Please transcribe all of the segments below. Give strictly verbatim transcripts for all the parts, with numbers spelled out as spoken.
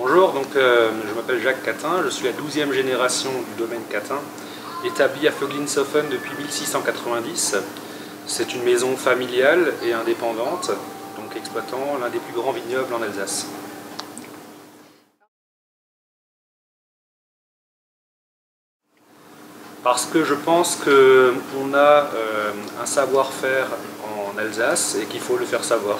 Bonjour, donc, euh, je m'appelle Jacques Catin, je suis la douzième génération du domaine Catin, établi à Vöglinshofen depuis mille six cent quatre-vingt-dix. C'est une maison familiale et indépendante, donc exploitant l'un des plus grands vignobles en Alsace. Parce que je pense qu'on a euh, un savoir-faire en Alsace et qu'il faut le faire savoir.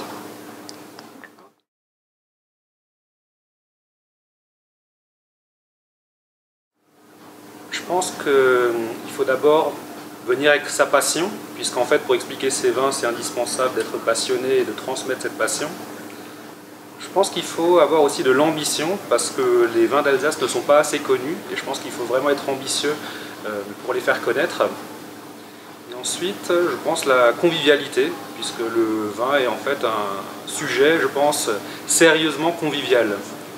Je pense qu'il faut d'abord venir avec sa passion, puisqu'en fait pour expliquer ses vins c'est indispensable d'être passionné et de transmettre cette passion. Je pense qu'il faut avoir aussi de l'ambition, parce que les vins d'Alsace ne sont pas assez connus, et je pense qu'il faut vraiment être ambitieux pour les faire connaître. Et ensuite, je pense la convivialité, puisque le vin est en fait un sujet, je pense, sérieusement convivial.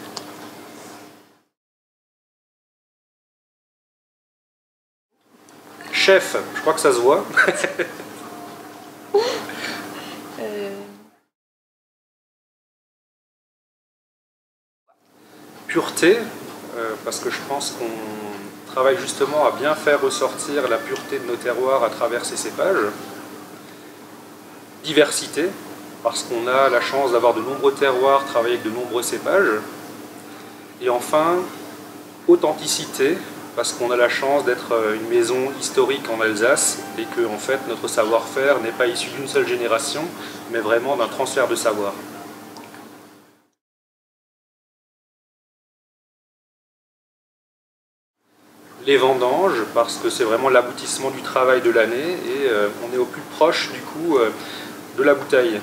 Chef, je crois que ça se voit. euh... Pureté, euh, parce que je pense qu'on travaille justement à bien faire ressortir la pureté de nos terroirs à travers ces cépages. Diversité, parce qu'on a la chance d'avoir de nombreux terroirs, travailler avec de nombreux cépages. Et enfin, authenticité, parce qu'on a la chance d'être une maison historique en Alsace et que en fait, notre savoir-faire n'est pas issu d'une seule génération, mais vraiment d'un transfert de savoir. Les vendanges, parce que c'est vraiment l'aboutissement du travail de l'année et euh, on est au plus proche du coup euh, de la bouteille.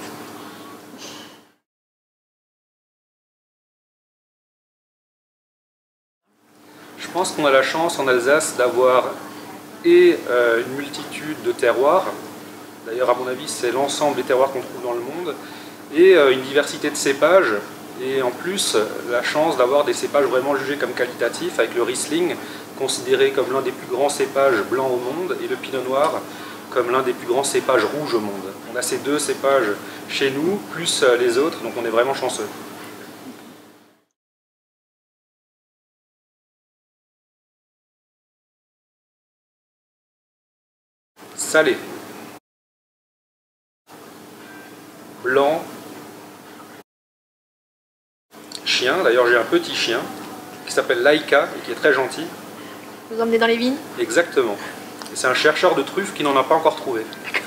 Je pense qu'on a la chance en Alsace d'avoir et euh, une multitude de terroirs, d'ailleurs à mon avis c'est l'ensemble des terroirs qu'on trouve dans le monde, et euh, une diversité de cépages, et en plus la chance d'avoir des cépages vraiment jugés comme qualitatifs, avec le Riesling considéré comme l'un des plus grands cépages blancs au monde, et le Pinot Noir comme l'un des plus grands cépages rouges au monde. On a ces deux cépages chez nous, plus les autres, donc on est vraiment chanceux. Salé. Blanc. Chien, d'ailleurs j'ai un petit chien qui s'appelle Laika et qui est très gentil. Vous emmenez dans les vignes? Exactement. C'est un chercheur de truffes qui n'en a pas encore trouvé.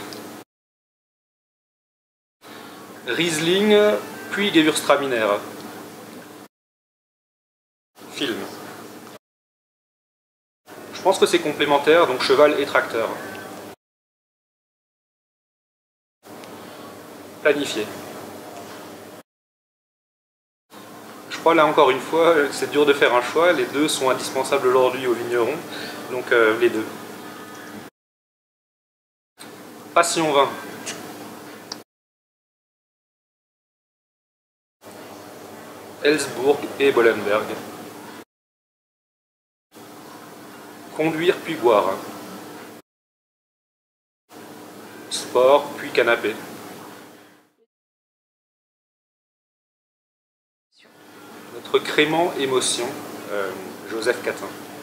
Riesling, puis Gewürztraminer. Film. Je pense que c'est complémentaire, donc cheval et tracteur. Planifié. Je crois là encore une fois, c'est dur de faire un choix, les deux sont indispensables aujourd'hui aux vignerons, donc euh, les deux. Passion vin. Ellsbourg et Bollenberg. Conduire puis boire. Sport puis canapé. Notre crément émotion, euh, Joseph Catin.